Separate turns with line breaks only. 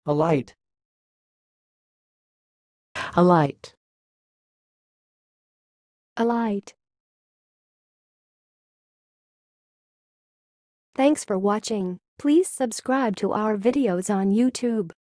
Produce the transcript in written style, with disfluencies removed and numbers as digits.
alite,
alite,
alite. Thanks for watching. Please subscribe to our videos on YouTube.